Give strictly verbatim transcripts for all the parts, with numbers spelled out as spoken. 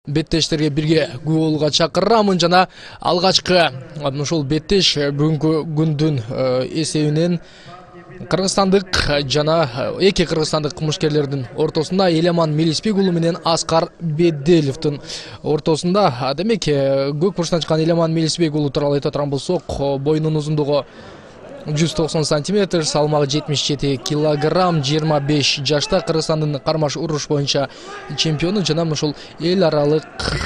беттештерге бирге күбө болууга чакырамын жана алгачкы ушул беттеш бүгүнкү күндүн эсебинен кыргызстандык жана эки кыргызстандык кылмышкерлердин ортосунда Эламан Мелисбек уулу менен Аскар Беделевдин ортосунда. Демек, көк бурчтан чыккан Эламан Мелисбек уулу тууралуу айта турган болсок, боюнун узундугу жүз токсон сантиметр, салмагы жетимиш жети килограмм, жыйырма беш жашта, Кыргызстандын кармаш уруш боюнча чемпиону жана ушул эл аралык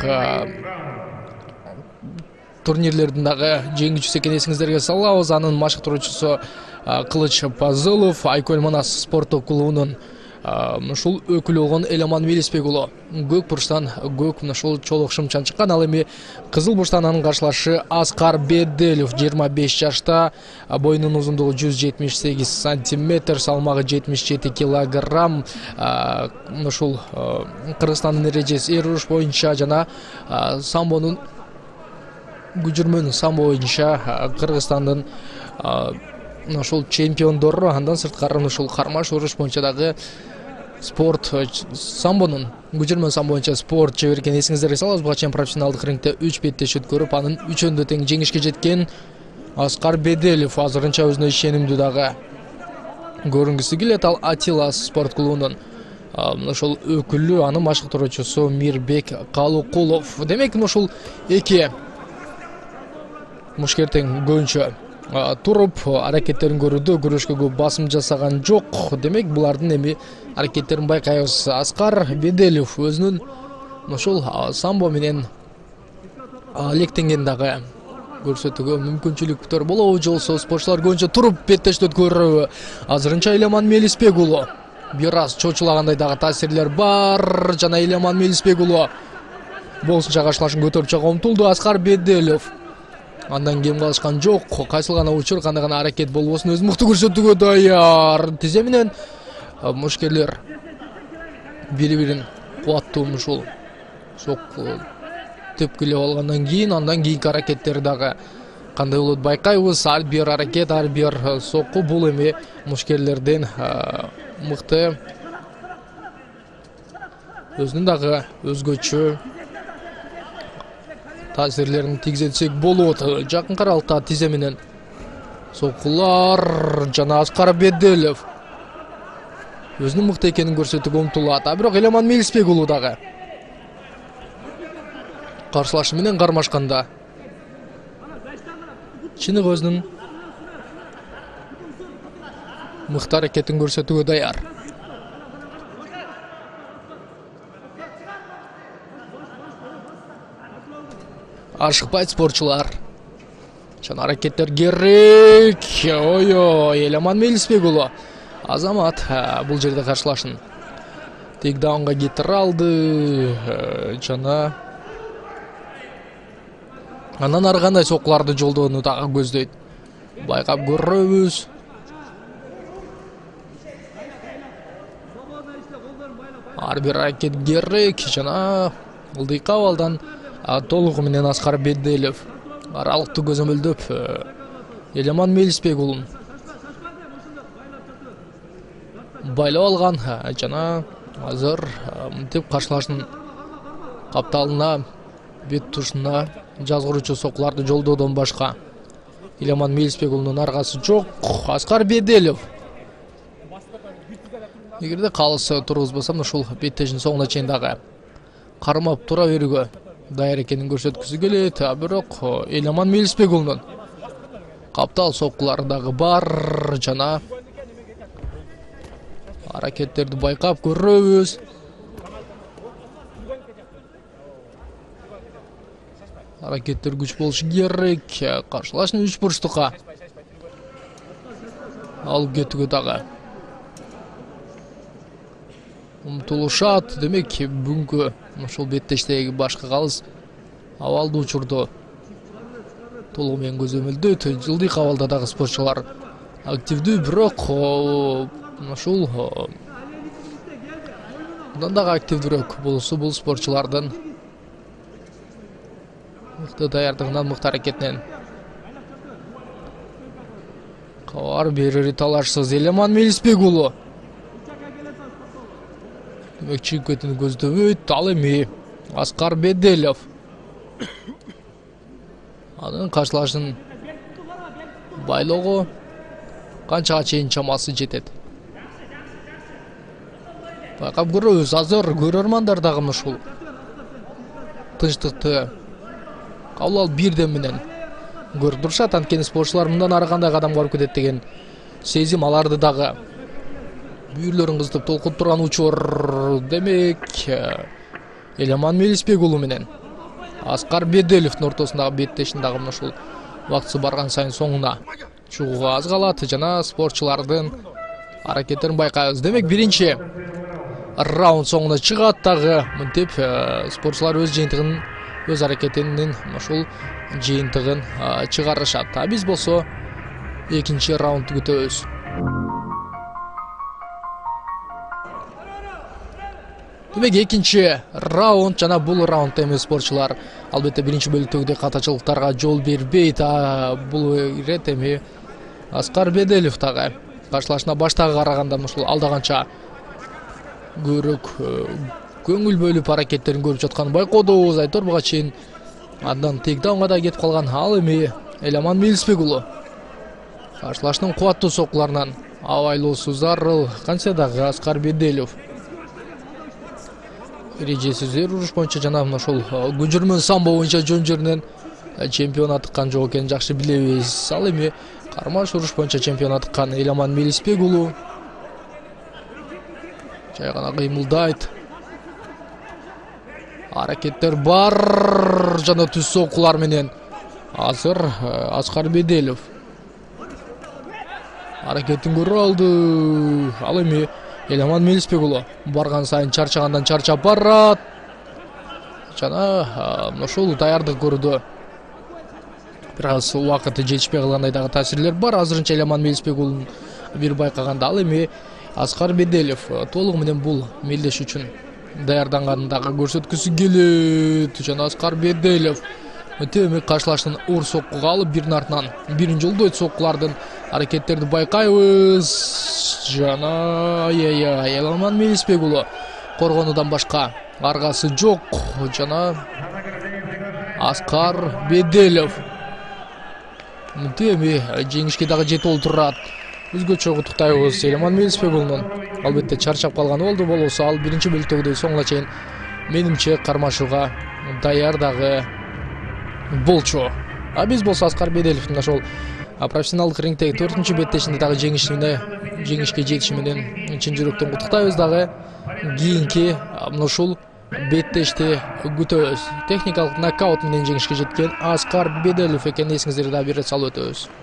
турнирлердин дагы жеңүүчүсү экенин эсиңиздерге салабыз. Анын машыктыруучусу Кылыч Пазылов, Айкөл Манас спорттук клубунун ушул өкүлү болгон Эламан Мелисбек уулу көк бурчтан көк ушул чолок шымчан чыккан. Ал эми кызыл бурчтан анын каршылашы Аскар Беделев, жыйырма беш жашта, боюнун узундугу жүз жетимиш сегиз сантиметр, салмагы жетимиш жети килограмм, ушул Кыргызстандын эрежеси эр уруш боюнча жана самбонун күжүрмөн самбо боюнча Кыргызстандын ушул чемпиондору. Андан сырткары ушул кармаш уруш боюнча дагы спорт самбонун күжүрмөн самбо боюнча спорт чебери экенин эсиңиздерге салабыз. Буга чейин профессионалдык рингде үч беттеш өткөрүп, анын үчөөндө тең жеңишке жеткен Аскар Беделев азырынча өзүнө ишенимдүү дагы көрүнгүсү келет. Ал Атилас спорт клубунун ушул өкүлү, анын машыктыруучусу Мирбек Калукулов. Демек, ушул эки мушкертең көбүнчө туруп аракеттерин көрүүдө күрөшкө көп басым жасаган жок. Демек, булардын эми аракеттерин байкайбыз. Аскар Беделев өзүнүн ушул самбо менен лектенген дагы көрсөтүүгө мүмкүнчүлүктөр болобу, же болбосо спортчулар көбүнчө туруп беттешти өткөрөбү? Азырынча Эламан Мелисбек уулу бир аз чочулагандай дагы таасирлер бар жана Эламан Мелисбек уулу болсунча каршылашын көтөрүп чыга умтулду. Аскар Беделев андан кем калышкан жок. Кайсыл гана учур, кандай гана аракет болбосун өз мыкты көрсөтүүгө даяр. Тизе менен мушкерлер бири-бирин кубаттуу ушул сок тепкилеп алгандан кийин, андан кийинки аракеттери дагы кандай болот байкайбыз. Ар бир аракет, ар бир сокку бул эми мушкерлердин мыкты өзүнүн дагы өзгөчө таасирлерин тийгизсек болот. Жакынкы аралыкта тизе менен соккулар жана Аскар Беделев өзүнүн мыкты экенин көрсөтүүгө умтулат. А бирок Эламан Мелисбек уулу дагы каршылашы менен кармашканда чыныгы өзүнүн мыкты аракетин көрсөтүүгө даяр. Ашыкпайт спортчулар. Жана аракеттер керек. Ой-ой, Эламан Мелисбек уулу Азамат бул жерде каршылашын тейкдаунга кетире алды жана андан ары кандай соккуларды жолдоону дагы көздөйт. Байкап көрөбүз. Ар бир аракет керек жана ылдый кабалдан толугу менен Аскар Беделев аралыкты көзөмөлдөп Эламан Мелисбек уулун байлап алган жана азыр мынтип каршылашын капталына, бет тушуна жазгыруучу соккуларды жолдоодон башка Эламан Мелисбек уулунун аргасы жок. Аскар Беделев эгерде калысы тургузбасам ушул беттешин соңуна чейин дагы кармап тура берүүгө даяр экенин көрсөткүсү келет. А бирок Эламан Мелисбек уулунун каптал соккулары дагы бар жана аракеттерди байкап көрөбүз. Аракеттер күч болушу керек. Каршылашын үч бурчтукка алып кетүүгө дагы умтулушат. Демек, бүгүнкү ушул беттештеги башкы калыс абалдуу учурду толугу менен көзөмөлдөйт. Жылдый кабалда дагы спортчулар активдүү, бирок ушул мындан дагы активдүүрөөк болуусу бул спортчулардын мыкты даярдыгынан, мыкты аракетинен кабар берери талашсыз. Эламан Мелисбек уулу демек чыгып кетүүнү көздөбөйт. Ал эми Аскар Беделев. Анын каршылашын байлоого канчага чейин чамасы жетет. Байкап көрөбүз, азыр көрөрмандар дагы ушул тынчтыкты кабыл алып бирден менен көрүп турушат. Анткени спортчулар мындан ары кандай кадам барып кетет деген сезим аларды дагы бүйүрлөрүн кызытып толкуп турган учур. Демек, Эламан Мелисбек уулу менен Аскар Беделевдин ортосундагы беттешин дагы мына ушул убактысы барган сайын соңуна чыгууга аз калат жана спортчулардын аракеттерин байкайбыз. Демек, биринчи раунд соңуна чыгат дагы мынтип спортчулар өз жыйынтыгын, өз аракетинин ушул жыйынтыгын чыгарышат. А биз болсо экинчи раундду күтөбүз. Демек, экинчи раунд жана бул раундда эми спортчулар албетте биринчи бөлүктөгүдөй катачылыктарга жол бербейт. А бул ирет эми Аскар Беделев дагы каршылашына баштагы караганда ушул алда канча көрөк көңүл бөлүп аракеттерин көрүп жатканын байкоодубуз. Айтор буга чейин андан тейкдаунга да кетип калган. Ал эми Эламан Мелисбек уулу каршылашынын кубаттуу соккуларынан абайлоосу зарыл. Кантсе дагы Аскар Беделев эрежесиз уруш боюнча жана мына ошол көчүрмөн самбо боюнча жөн жеринен чемпион атыккан жок экенин жакшы билебиз. Ал эми кармаш уруш боюнча чемпион атыккан Эламан Мелисбек уулу жай гана кыймылдайт. Аракеттер бар жана түз соккулар менен азыр Аскар Беделев аракетин көрө алды. Ал эми Эламан Мелисбек уулу барган сайын чарчагандан чарчап барат жана ушул даярдык көрүүдө бир аз убакыты жетишпей калгандай дагы таасирлер бар. Азырынча Эламан Мелисбек уулун бир байкаганда ал эми Аскар Беделев толугу менен бул мелдеш үчүн даярданганын дагы көрсөткүсү келет. Жана Аскар Беделев эми каршылашынын оор соккуга алып биринин артынан бирин жолдойт соккулардын аракеттерди байкайбыз. Жана Эламан Мелисбек уулу коргонуудан башка аргасы жок. Жана Аскар Беделев эми жеңишке дагы жетип олтурат. Өзгөчө куттуктайбыз Эламан Мелисбек уулунун. Албетте чарчап калганы болду. Болбосо ал биринчи бөлүктөгүдөй соңуна чейин менимче кармашууга даяр дагы болчу. А биз болсо Аскар Беделевдин ошол профессионалдык рингдеги төртүнчү беттешинде дагы жеңишине жеңишке жетиши менен чын жүрөктөн куттуктайбыз дагы. Кийинки мына ушул беттешти күтөбүз. Техникалык нокаут менен жеңишке жеткен Аскар Беделев экенин эсиңиздерге дагы бир салып өтөбүз.